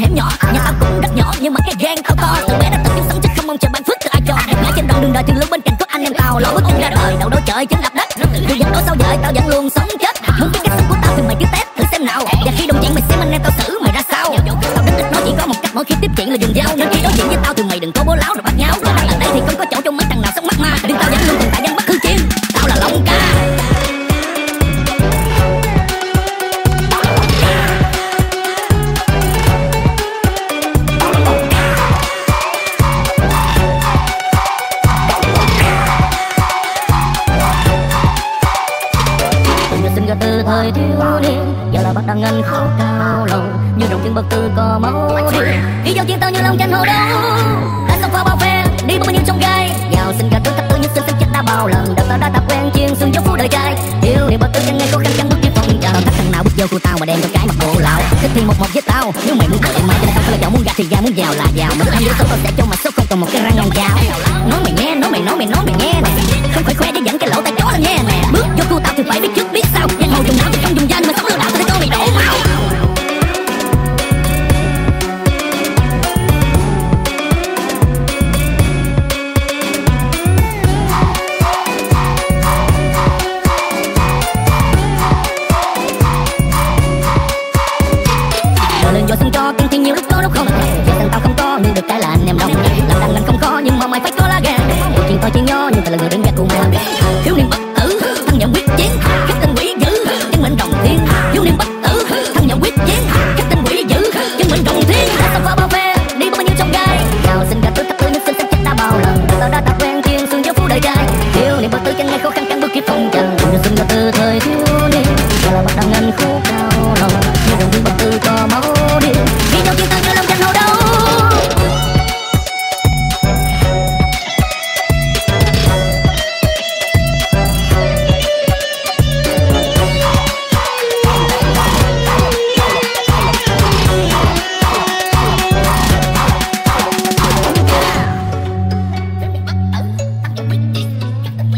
hẻm nhỏ. Nhà tao cũng rất nhỏ nhưng mà cái gan tao to. Từ bé đã tự kiếm sống chứ không mong chờ ban phước từ ai cho. Ngã trên đoạn đường đời thì luôn bên cạnh có anh em tao. Lỗi bước chân ra đời đầu đôi trời chính đạp đất. Dù giặc đổ sao dời tao vẫn luôn sống chết. Muốn biết cách sống của tao thì mày cứ test thử xem nào. Và khi đồng chuyện mày xem anh em tao xử mày ra sao. Tao rất ít nói, chỉ có một cách mỗi khi tiếp chuyện là dùng dao. Nên khi đối diện với tao thì mày đừng có bố láo rồi bắt nháo. Ở đây thì không có chỗ cho mấy thằng nào sống mắt ma. Nhưng tao vẫn luôn tồn tại dân bất hư chiến. Tao là Long Ca. Từ thời thiếu niên giờ là bắt đang ngân khổ cao lâu như đồng tiền bậc từ có máu đi giao chiến tao như lòng tranh hồ đấu đã sống qua bao phen đi bao nhiêu trong gai giàu sinh ra tôi thật tự như sinh chết đã bao lần đã tao đã tập quen chiên xương dấu phú đời trai yêu thì bậc từ chân ngày khó khăn chẳng bước đi phong trào thách thằng nào bước vô khu tao mà đem cho cái mặt bộ lão thích thì một với tao nếu mày muốn cười mày cho nên tao phải là chọn muốn gạt thì ra muốn giàu là giàu mình ăn vô tao sẽ cho mà số không còn một cái răng ngang chào nói mày nghe nói mày nghe nè không phải khoe để dẫn cái lỗ tay chó lên nghe nè bước vô khu tao thì phải biết trước biết sau giang hồ dùng não thì không dùng danh mà sống lừa đảo thì có mày đổ máu. Lên do xin cho tiền thì nhiều lúc có lúc không giờ tao không có nhưng được cái là anh em đông làm đằng anh không có nhưng mà mày phải có lá gan một chuyện to chuyện nhỏ nhưng ta là người đứng gác cùng mày thiếu niên bất tử thằng nhận quyết chiến khắc tinh quỷ dữ chân mệnh đồng thiên thiếu niên bất tử thằng nhận quyết chiến khắc tinh quỷ dữ chân mệnh đồng thiên đã tao qua bao phe đi bao nhiêu trong gai giàu sinh ra tôi thật tự nhưng sinh chết đã bao lần tao đã tập quen chiên xương dấu phú đời trai thiếu niên bất tử chân ngày khó khăn căn bước kịp phong trần nhưng sinh ra từ thời thiếu niên giờ là bắt đang ngân khổ cao lòng như đồng tiền bất tử có máu đi giao chiến tao như lòng tranh hồ đấu.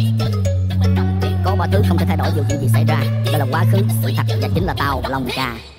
Có ba thứ không thể thay đổi dù chuyện gì xảy ra, đó là quá khứ, sự thật và chính là tao, Long Ca.